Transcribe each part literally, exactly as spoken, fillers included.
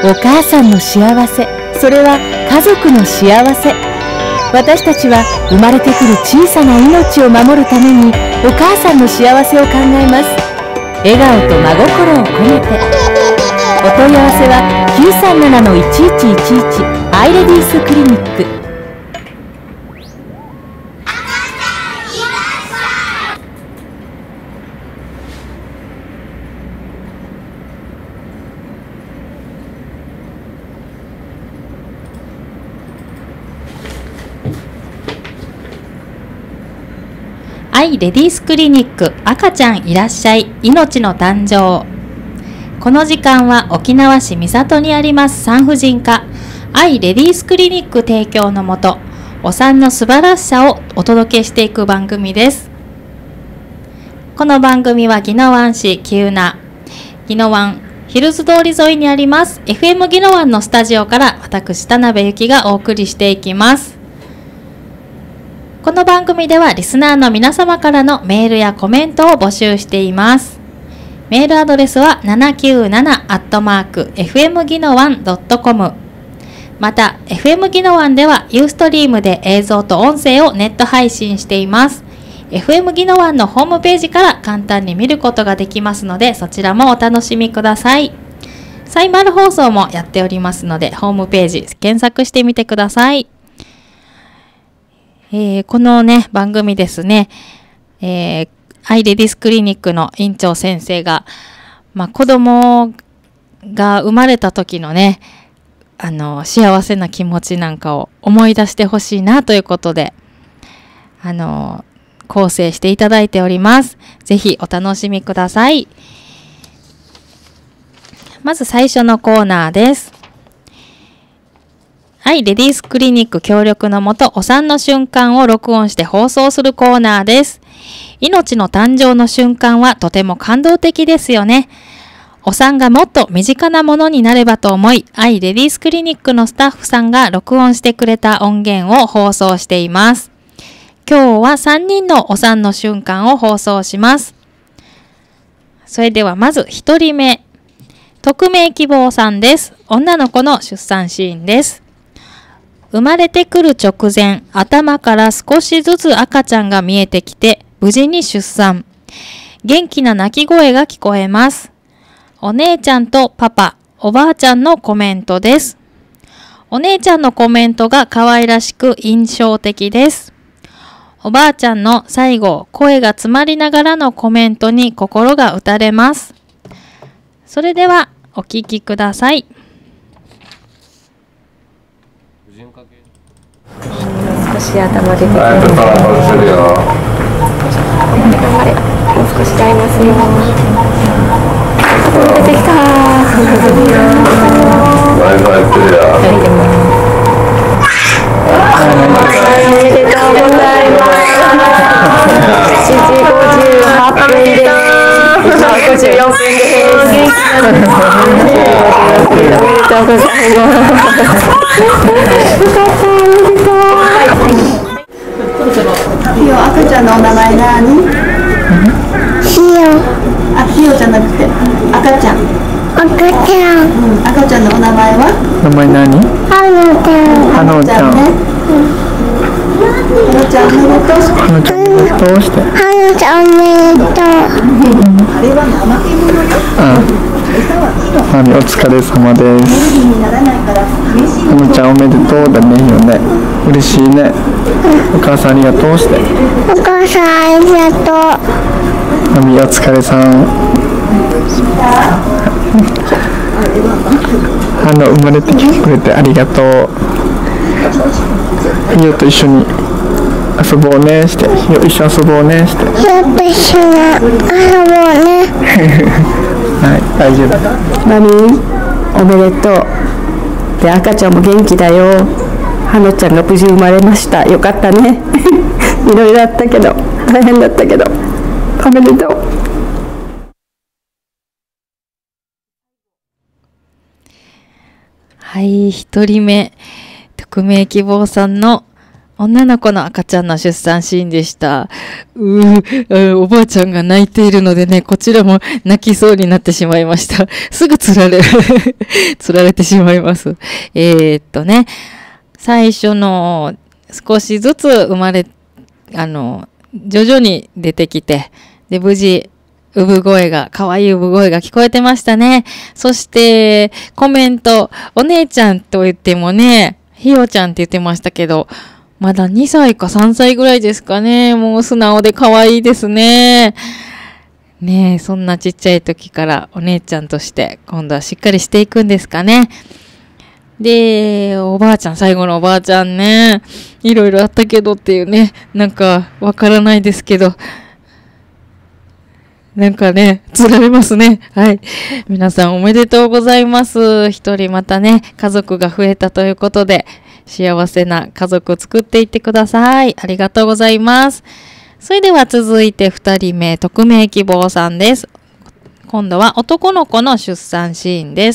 お母さんの幸せ、それは家族の幸せ。私たちは生まれてくる小さな命を守るためにお母さんの幸せを考えます。笑顔と真心を込めて。お問い合わせは きゅうさんななのいちいちいちいち アイレディースクリニック。アイレディースクリニック、赤ちゃんいらっしゃい、命の誕生。この時間は沖縄市三郷にあります産婦人科アイレディースクリニック提供のもと、お産の素晴らしさをお届けしていく番組です。この番組は宜野湾市喜友名宜野湾ヒルズ通り沿いにあります エフエム 宜野湾のスタジオから私田辺由紀がお送りしていきます。この番組ではリスナーの皆様からのメールやコメントを募集しています。メールアドレスは ななきゅうなな アットマーク エフエム 宜野湾 ドットコム。また エフエム 宜野湾ではユーストリームで映像と音声をネット配信しています。エフエム 宜野湾のホームページから簡単に見ることができますので、そちらもお楽しみください。サイマル放送もやっておりますので、ホームページ検索してみてください。えー、このね番組ですね、えー、アイレディースクリニックの院長先生が、まあ、子供が生まれた時のねあの幸せな気持ちなんかを思い出してほしいなということで、あの構成していただいております。ぜひお楽しみください。まず最初のコーナーです。はい、レディースクリニック協力のもと、お産の瞬間を録音して放送するコーナーです。命の誕生の瞬間はとても感動的ですよね。お産がもっと身近なものになればと思い、アイレディースクリニックのスタッフさんが録音してくれた音源を放送しています。今日はさんにんのお産の瞬間を放送します。それではまずひとりめ、匿名希望さんです。女の子の出産シーンです。生まれてくる直前、頭から少しずつ赤ちゃんが見えてきて、無事に出産。元気な泣き声が聞こえます。お姉ちゃんとパパ、おばあちゃんのコメントです。お姉ちゃんのコメントが可愛らしく印象的です。おばあちゃんの最後、声が詰まりながらのコメントに心が打たれます。それではお聞きください。 少し頭出てくる。頑張れ。もう少しちゃいますよ。出てきた。バイバイクリア。おめでとうございます。しちじごじゅうはっぷんです。ごじゅうよんぷんです。おめでとうございます。よかった。おめでとう。ひよ、赤ちゃんのお名前何？ひよ。あ、ひよじゃなくて赤ちゃん。赤ちゃん。うん、赤ちゃんのお名前は？ 名前何？ はのちゃん。 はのちゃんね。 はのちゃんおめでとう。 はのちゃんおめでとうして。 はのちゃんおめでとう。あれは怠け者よ。 マミお疲れ様です。はのちゃんおめでとうだね。いいよね。嬉しいね。お母さんありがとうして。 お母さんありがとう。 マミお疲れさん。あの生まれてきてくれてありがとう。ひよと一緒に遊ぼうねして。ひよ一緒遊ぼうねして。 ひよと一緒に遊ぼうね。 はい、大丈夫。 マミーおめでとう。で赤ちゃんも元気だよ。はのちゃんが無事生まれました。よかったね。いろいろあったけど大変だったけどおめでとう。 はい、ひとりめ、匿名希望さんの女の子の赤ちゃんの出産シーンでした。うー、おばあちゃんが泣いているのでね、こちらも泣きそうになってしまいました。すぐつられ、つられてしまいます。えー、っとね、最初の少しずつ生まれ、あの、徐々に出てきて、で、無事、産声が、可愛い産声が聞こえてましたね。そして、コメント、お姉ちゃんと言ってもね、ひよちゃんって言ってましたけど、まだにさいかさんさいぐらいですかね。もう素直で可愛いですね。ねえ、そんなちっちゃい時からお姉ちゃんとして今度はしっかりしていくんですかね。で、おばあちゃん、最後のおばあちゃんね、いろいろあったけどっていうね、なんかわからないですけど、なんかね、つられますね。はい。皆さんおめでとうございます。一人またね、家族が増えたということで、幸せな家族を作っていってください。ありがとうございます。それでは続いて二人目、匿名希望さんです。今度は男の子の出産シーンです。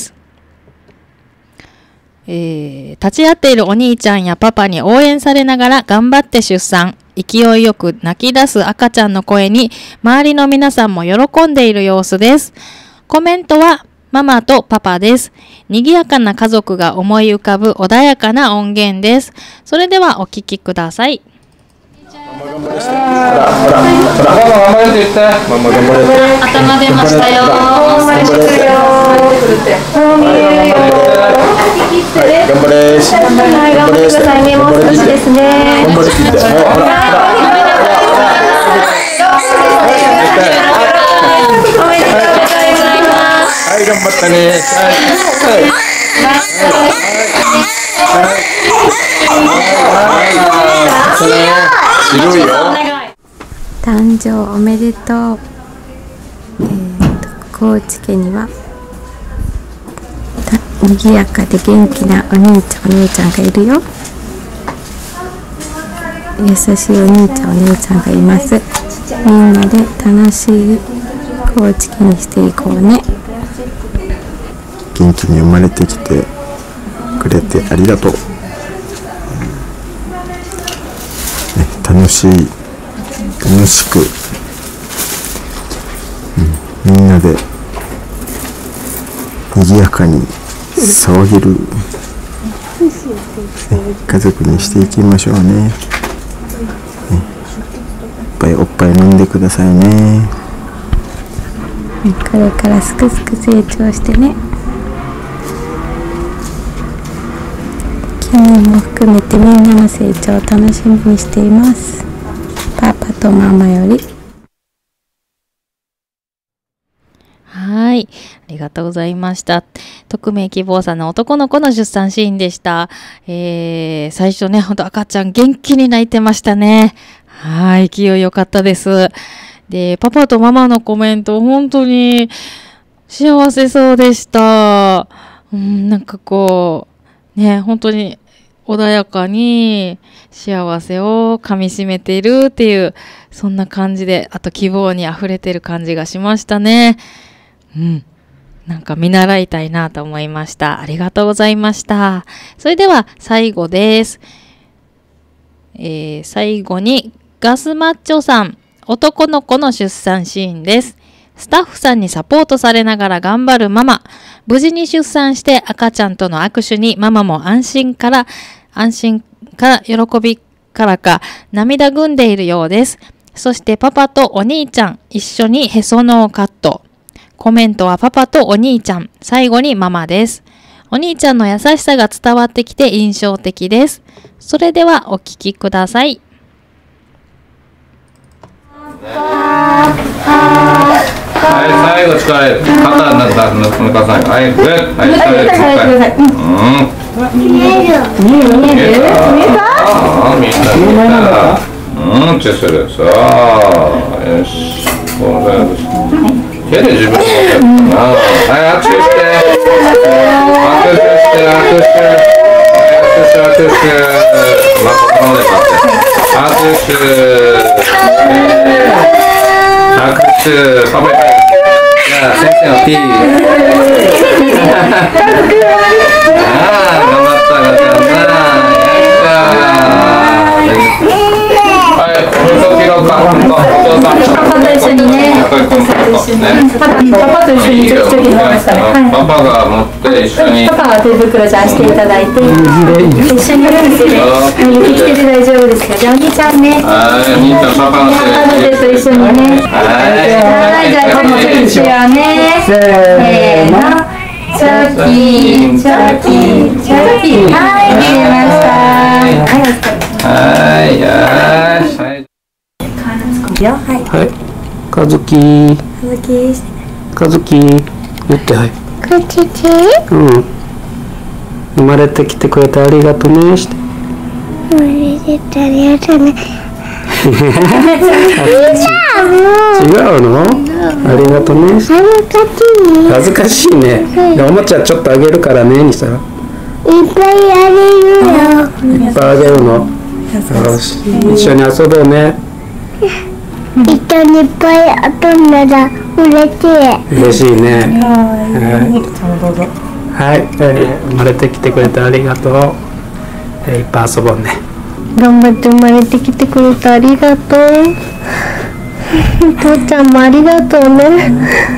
えー、立ち会っているお兄ちゃんやパパに応援されながら頑張って出産。勢いよく泣き出す赤ちゃんの声に周りの皆さんも喜んでいる様子です。コメントはママとパパです。賑やかな家族が思い浮かぶ穏やかな音源です。それではお聞きください。 ママ頑張れって言って。ママ頑張れ。 頭出ましたよ。 頑張れ。頑張れ。 頑張ってくださいね。もう少しですね。 頑張れって言って。ほらほら。はい、頑張ったね。はい。白いよ。 誕生おめでとう。えー、と高知家には賑やかで元気なお兄ちゃんお姉ちゃんがいるよ。優しいお兄ちゃんお姉ちゃんがいます。みんなで楽しい高知家にしていこうね。 元気に生まれてきてくれてありがとう、ね、楽しい楽しく、うん、みんなで賑やかに騒げる、ね、家族にしていきましょうね。ね、いっぱいおっぱい飲んでくださいね。 これからすくすく成長してね。君も含めてみんなの成長を楽しみにしています。パパとママより。 はい。ありがとうございました。匿名希望さんの男の子の出産シーンでした。えー、最初ね、ほんと赤ちゃん元気に泣いてましたね。はい。勢い良かったです。で、パパとママのコメント、本当に幸せそうでした。うん、なんかこう、ね、本当に穏やかに幸せをかみしめているっていう、そんな感じで、あと希望に溢れてる感じがしましたね。うん。なんか見習いたいなと思いました。ありがとうございました。それでは最後です。えー、最後にガスマッチョさん、男の子の出産シーンです。スタッフさんにサポートされながら頑張るママ。無事に出産して赤ちゃんとの握手にママも安心から、安心から喜びからか涙ぐんでいるようです。そしてパパとお兄ちゃん一緒にへその緒カット。コメントはパパとお兄ちゃん、最後にママです。お兄ちゃんの優しさが伝わってきて印象的です。それではお聞きください。 はい、最後力入れる。肩なんか抜かさない。はい、グッ。はい、力入れる。うん。見える。見える。見える。見えた。ああ、見えた。見えた。うん、チェスる。さあ、よし。これです。手で自分でやるな。はい、握手して。握手して、握手。握手、握手。まあ、ここまで待って。握手。握手。パパイ。じゃあ先生の T。 ああ、頑張った赤ちゃんな。よっしゃー。 はい、お父さんと一緒にね、パパと一緒に、パパと一緒にチョキチョキ飲みましたね。パパが持って一緒に。パパは手袋じゃあしていただいて、一緒にいるんですよ。雪着てて大丈夫ですか。じゃあお兄ちゃんね。はい、お兄ちゃんパパの手と一緒にね。はい、じゃあこのチョキしようね。せーの。チョキチョキチョキ。はい、入れました。はい、よーし。はい。 はい、かずきかずき言ってはいかずきうん生まれてきてくれてありがとねして生まれてきてありがとね違うのありがとね恥ずかしいねおもちゃちょっとあげるからねにしたらいっぱいあげるよいっぱいあげるのよし一緒に遊ぼうね一緒にいっぱい遊んだら嬉しい。嬉しいね。はい。はい、えー、生まれてきてくれてありがとう。えー、いっぱい遊ぼうね。頑張って生まれてきてくれてありがとう。父ちゃんもありがとうね。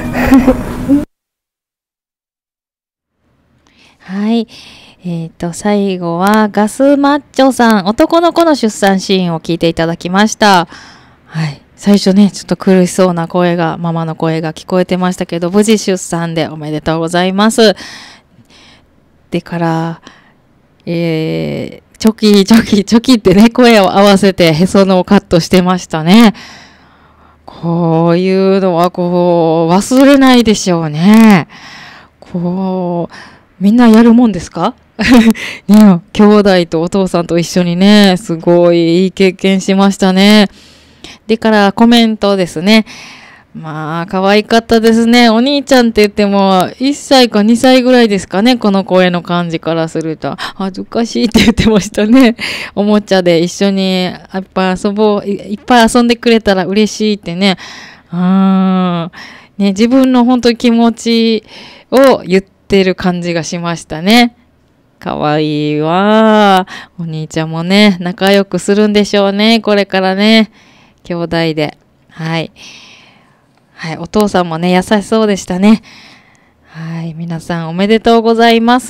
はい。えっと、最後はガスマッチョさん、男の子の出産シーンを聞いていただきました。はい。最初ね、ちょっと苦しそうな声が、ママの声が聞こえてましたけど、無事出産でおめでとうございます。でから、えー、チョキ、チョキ、チョキってね、声を合わせてへそのをカットしてましたね。こういうのは、こう、忘れないでしょうね。こう、みんなやるもんですかね、兄弟とお父さんと一緒にね、すごいいい経験しましたね。でからコメントですね。まあ、可愛かったですね。お兄ちゃんって言っても、いっさいかにさいぐらいですかね。この声の感じからすると。恥ずかしいって言ってましたね。おもちゃで一緒にいっぱい遊ぼう、いっぱい遊んでくれたら嬉しいってね。うーん。ね、自分の本当に気持ちを言ってる感じがしましたね。かわいいわ。お兄ちゃんもね、仲良くするんでしょうね。これからね。兄弟で。はい。はい。お父さんもね、優しそうでしたね。はい。皆さんおめでとうございます。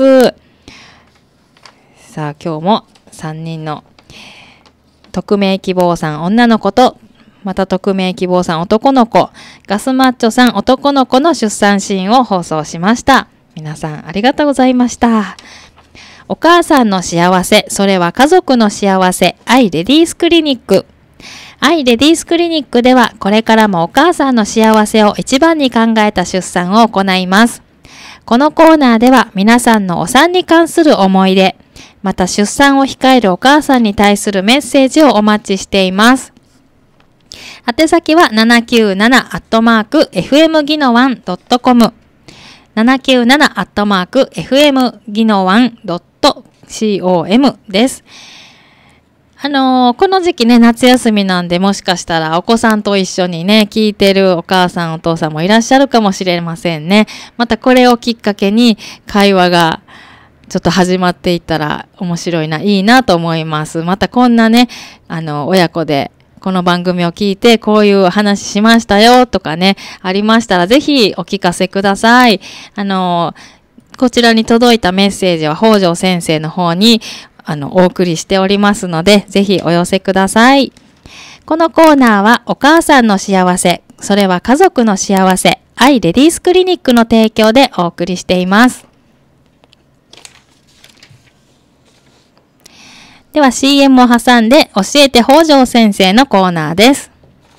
さあ、今日もさんにんの匿名希望さん女の子と、また匿名希望さん男の子、ガスマッチョさん男の子の出産シーンを放送しました。皆さんありがとうございました。お母さんの幸せ、それは家族の幸せ、アイレディースクリニック。アイレディースクリニックではこれからもお母さんの幸せを一番に考えた出産を行います。このコーナーでは皆さんのお産に関する思い出、また出産を控えるお母さんに対するメッセージをお待ちしています。宛先はななきゅうななアットマークエフエムギノワンドットコム ななきゅうななアットマークエフエムギノワンドットコム です。あのー、この時期ね、夏休みなんで、もしかしたらお子さんと一緒にね、聞いてるお母さんお父さんもいらっしゃるかもしれませんね。またこれをきっかけに会話がちょっと始まっていったら面白いな、いいなと思います。またこんなね、あの、親子でこの番組を聞いてこういう話しましたよとかね、ありましたらぜひお聞かせください。あのー、こちらに届いたメッセージは北条先生の方にあの、お送りしておりますので、ぜひお寄せください。このコーナーは、お母さんの幸せ、それは家族の幸せ、アイレディースクリニックの提供でお送りしています。では シーエム を挟んで、教えて北条先生のコーナーです。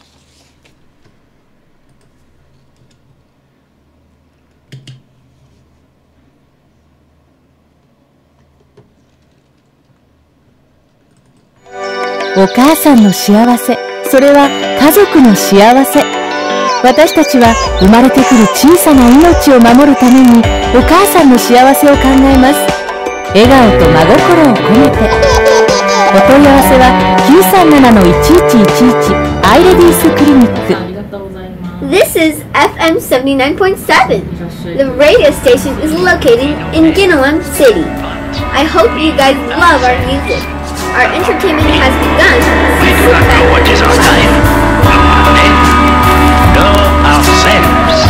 お母さんの幸せ、それは家族の幸せ。私たちは生まれてくる小さな命を守るためにお母さんの幸せを考えます。笑顔と真心を込めて。お問い合わせはきゅうさんななのいちいちいちいち アイレディースクリニック。 This is F M seventy-nine point seven. The radio station is located in Ginowan City. I hope you guys love our music. Our entertainment has begun. We do not know what is our time. Men know ourselves.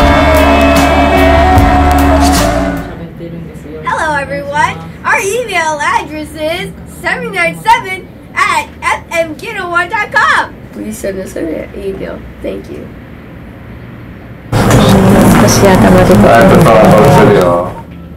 Hello everyone. Our email address is seven nine seven at f m ghetto one dot com. Please send us an email. Thank you. 少し頭でだいぶパワーバルするよ。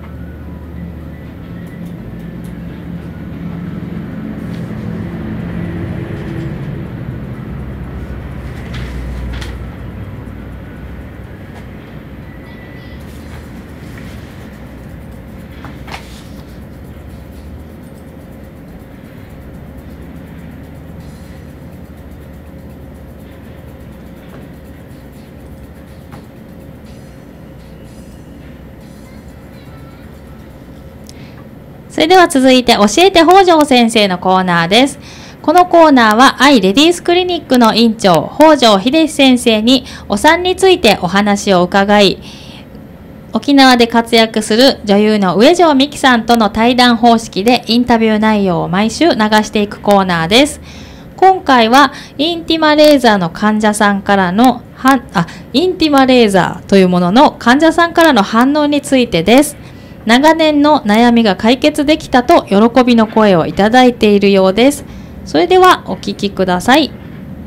それでは続いて教えて北条先生のコーナーです。このコーナーはアイレディースクリニックの院長北条秀先生にお産についてお話を伺い、沖縄で活躍する女優の上条美希さんとの対談方式でインタビュー内容を毎週流していくコーナーです。今回はインティマレーザーの患者さんからのはあインティマレーザーというものの患者さんからの反応についてです。長年の悩みが解決できたと喜びの声をいただいているようです。それではお聞きください。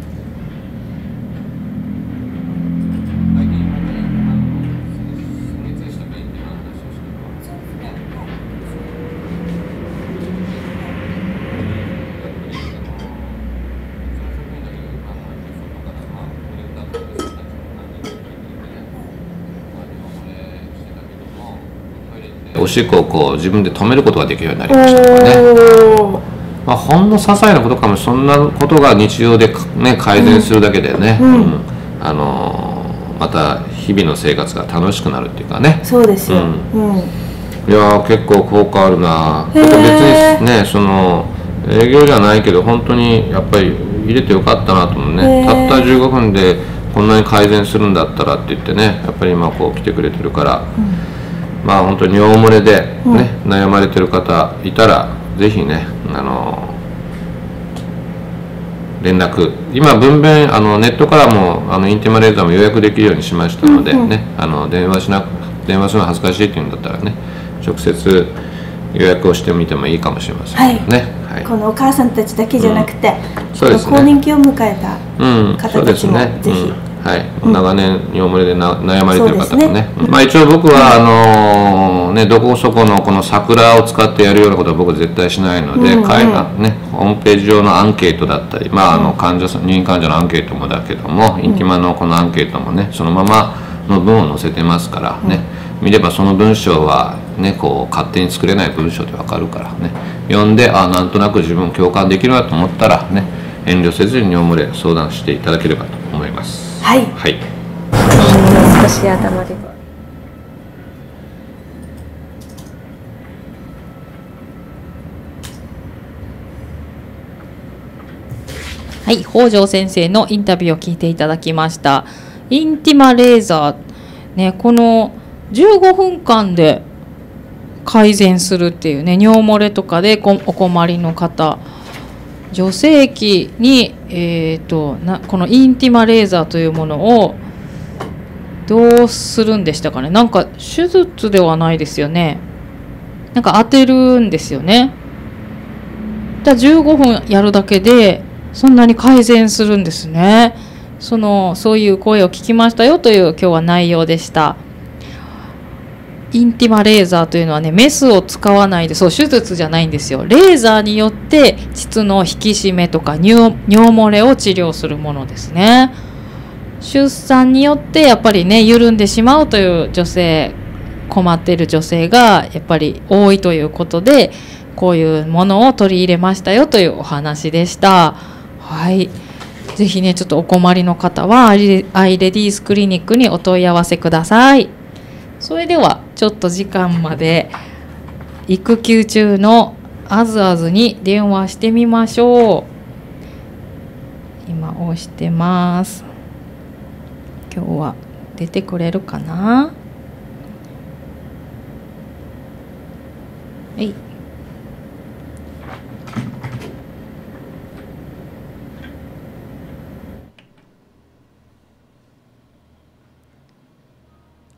おしっこをこう自分で止めることができるようになりましたとかね、まあ、ほんの些細なことかもそんなことが日常で、ね、改善するだけでね、うんうん、あのー、また日々の生活が楽しくなるっていうかね。 そうですよ、うんうん、 いやー結構効果あるな。別にねその営業じゃないけど本当にやっぱり入れてよかったなと思うね。たったじゅうごふんでこんなに改善するんだったらって言ってね、やっぱり今こう来てくれてるから、うんまあ本当に尿漏れで、ねうん、悩まれてる方いたらぜひねあの連絡今分娩あのネットからもあのインティマレーザーも予約できるようにしましたので、うんうん、ねあの電話しな電話するの恥ずかしいっていうんだったらね直接予約をしてみてもいいかもしれませんね、 はいはい、このお母さんたちだけじゃなくて、 うん、そうですね、 更年期を迎えた方たちもぜひ、 うんはい、うん、長年尿漏れでな悩まれてる方もね、ねまあ、一応僕はあのーね、どこそこのこの桜を使ってやるようなことは僕は絶対しないので、うんうんね、ホームページ上のアンケートだったり、まあ、あの患者さん入院患者のアンケートもだけども、うん、インティマのこのアンケートもねそのままの文を載せてますからね、うん、見ればその文章は、ね、こう勝手に作れない文章でわかるからね読んであなんとなく自分共感できるなと思ったらね遠慮せずに尿漏れ相談していただければと思います。 はい、 はい、 少し頭ではい、北条先生のインタビューを聞いていただきました。インティマレーザー、ね、このじゅうごふんかんで改善するっていうね尿漏れとかでお困りの方女性器に、えー、となこのインティマレーザーというものをどうするんでしたかね。なんか手術ではないですよね。なんか当てるんですよね。じゃあじゅうごふんやるだけでそんなに改善するんですね。そのそういう声を聞きましたよという今日は内容でした。インティマレーザーというのはねメスを使わないでそう手術じゃないんですよ。レーザーによって膣の引き締めとか 尿, 尿漏れを治療するものですね。出産によってやっぱりね緩んでしまうという女性困っている女性がやっぱり多いということでこういうものを取り入れましたよというお話でした。はい、ぜひねちょっとお困りの方はアイレディースクリニックにお問い合わせください。それではちょっと時間まで育休中のあずあずに電話してみましょう。今押してます。今日は出てくれるかな。はい。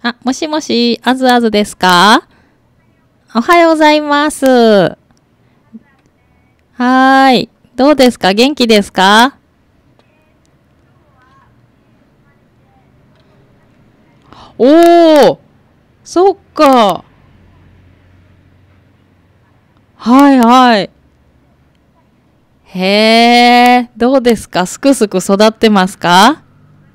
あ、もしもし、あずあずですか？おはようございます。はーい。どうですか？元気ですか？おー、そっか。はいはい。へえ、どうですか？すくすく育ってますか？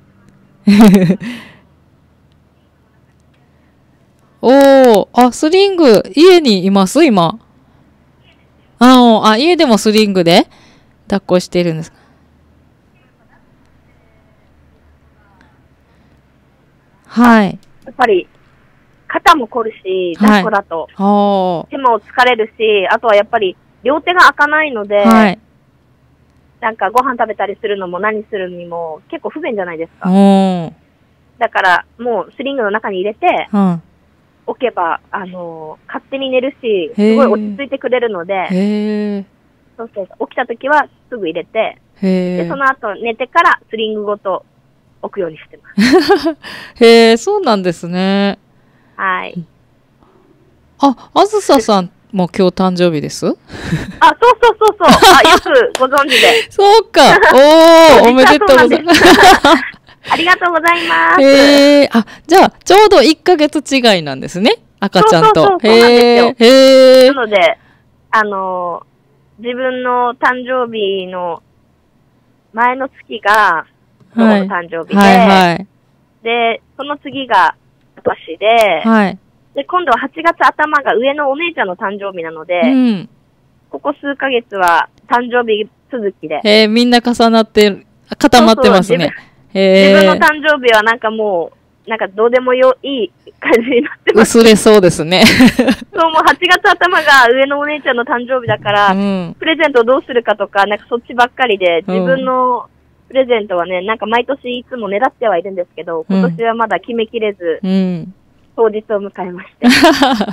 おー、あ、スリング、家にいます今。ああ、家でもスリングで抱っこしてるんですか？はい。 やっぱり、肩も凝るし、抱っこだと。 はい、 手も疲れるし、あとはやっぱり、両手が開かないので、 はい、 なんかご飯食べたりするのも何するにも結構不便じゃないですか。だから、もうスリングの中に入れて、うん、置けば、あのー、勝手に寝るし、すごい落ち着いてくれるので、 へそうそう起きた時はすぐ入れて、で、その後寝てからスリングごと置くようにしてます。 へえ、そうなんですね。 はい。 あ、あずささんも今日誕生日です？ あ、そうそうそうそう。あ、よくご存知で。 そうか。おー、おめでとうございます。 ありがとうございます。 へえ、あ、じゃあ、ちょうどいっかげつ違いなんですね。赤ちゃんと。 そうそうそう、そうなんですよ。 へえ。 なので、あのー、自分の誕生日の前の月が、祖母の誕生日で、はいはいはい、で、その次が私で、はい、で、今度ははちがつ頭が上のお姉ちゃんの誕生日なので、うん、ここ数ヶ月は誕生日続きで。 へえ、みんな重なって、固まってますね。 そうそう、自分の誕生日はなんかもう、なんかどうでもよいい感じになってます。 薄れそうですね。 そう、もうはちがつ頭が上のお姉ちゃんの誕生日だから、うん、プレゼントどうするかとか、なんかそっちばっかりで、自分のプレゼントはね、なんか毎年いつも狙ってはいるんですけど、今年はまだ決めきれず、うん、当日を迎えました。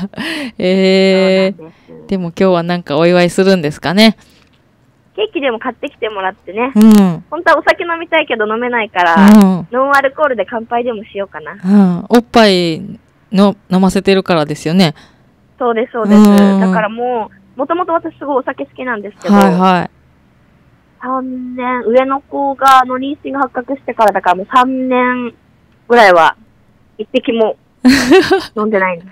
えー、でも今日はなんかお祝いするんですかね。 ケーキでも買ってきてもらってね、うん、本当はお酒飲みたいけど飲めないから、うん、ノンアルコールで乾杯でもしようかな。 うん、おっぱいの飲ませてるからですよね。 そうです、そうです。うん、だからもう、もともと私すごいお酒好きなんですけど、はいはい、さんねん、上の子が、の妊娠が発覚してからだからもうさんねんぐらいは、一滴も飲んでないんです。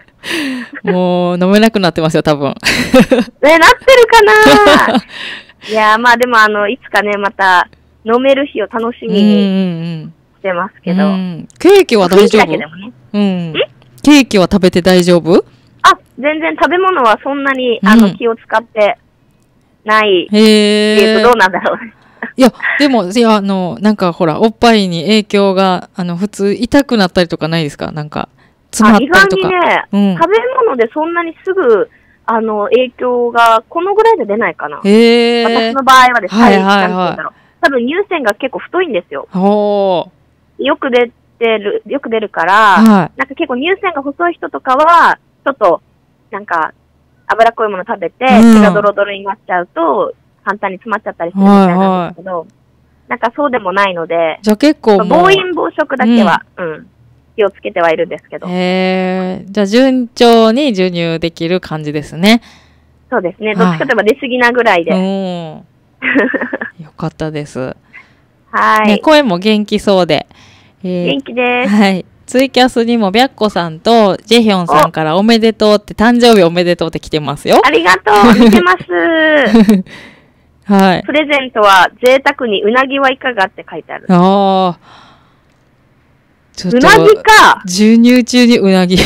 もう飲めなくなってますよ、多分。 え、なってるかないやー、まあでもあの、いつかね、また、飲める日を楽しみにしてますけど。うんうん、 ケーキは大丈夫？ね、うん。ケーキは食べて大丈夫？ あ、全然食べ物はそんなに、あの、うん、気を使ってないっていうとどうなんだろうね。 いや、でも、いや、あの、なんかほら、おっぱいに影響が、あの、普通痛くなったりとかないですか？なんか、詰まったりとか。 意外にね、うん、食べ物でそんなにすぐ、あの、影響が、このぐらいで出ないかな。へー。私の場合はですね、はいはいはい、なんて言うんだろう。多分乳腺が結構太いんですよ。ほー。よく出てる、よく出るから、はい、なんか結構乳腺が細い人とかは、ちょっと、なんか、脂っこいもの食べて、血がドロドロになっちゃうと、簡単に詰まっちゃったりするみたいなんですけど、はいはい、なんかそうでもないので、 じゃあ結構もう暴飲暴食だけは、うん、うん、気をつけてはいるんですけど。 へー。じゃあ順調に授乳できる感じですね。 そうですね。どっちかといえば出過ぎなぐらいで。 よかったです。 はい、 ね。声も元気そうで。 えー、元気です。 はい。ツイキャスにも白子さんとジェヒョンさんからおめでとうって、誕生日おめでとうって来てますよ。 ありがとう。見てます。 はい。 プレゼントは贅沢にうなぎはいかがって書いてある。 ああ。 うなぎか。 授乳中にうなぎ。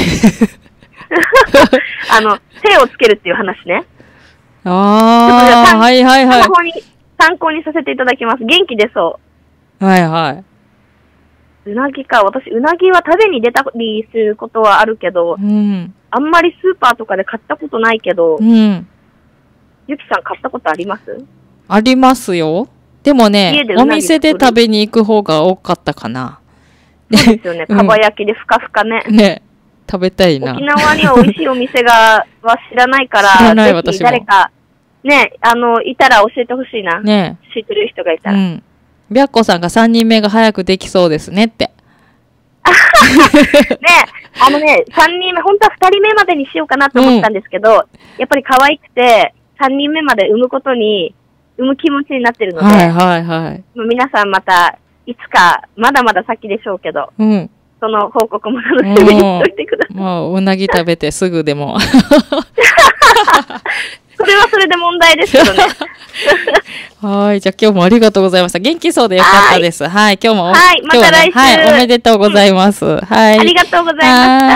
あの、手をつけるっていう話ね。 ああ、はいはいはい。 参考に、参考にさせていただきます。元気出そう。 はいはい。 うなぎか。私、うなぎは食べに出たりすることはあるけど、うん、あんまりスーパーとかで買ったことないけど、うん、ゆきさん買ったことあります？ ありますよ。でもね、お店で食べに行く方が多かったかな。 そうですよね。かば焼きでふかふかね。 ね。食べたいな。 沖縄には美味しいお店が、は知らないから、 知らない私も。 誰か、ね、あの、いたら教えてほしいな。ね。知ってる人がいたら。うん。 白子さんがさんにんめが早くできそうですねって。 ね、 あのね、さんにんめ、本当はふたりめまでにしようかなと思ったんですけど、うん、やっぱり可愛くて、さんにんめまで産むことに、産む気持ちになってるので、 はいはいはい。 皆さんまた、いつか、まだまだ先でしょうけど、 うん、 その報告も楽しみにしておいてください。 もう、うなぎ食べてすぐでも。 それはそれで問題ですけどね。 はい。じゃあ今日もありがとうございました。元気そうでよかったです。はい。はい、今日も、 はい、また来週、 はい、おめでとうございます。うん、はい。 ありがとうございました。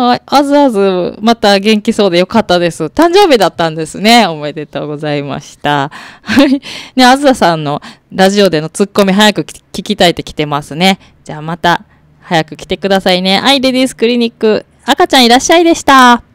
はい。あずあず、また元気そうでよかったです。誕生日だったんですね。おめでとうございました。はい。ね、あずあさんのラジオでのツッコミ早く聞きたいって来てますね。じゃあまた早く来てくださいね。はい、レディースクリニック、赤ちゃんいらっしゃいでした。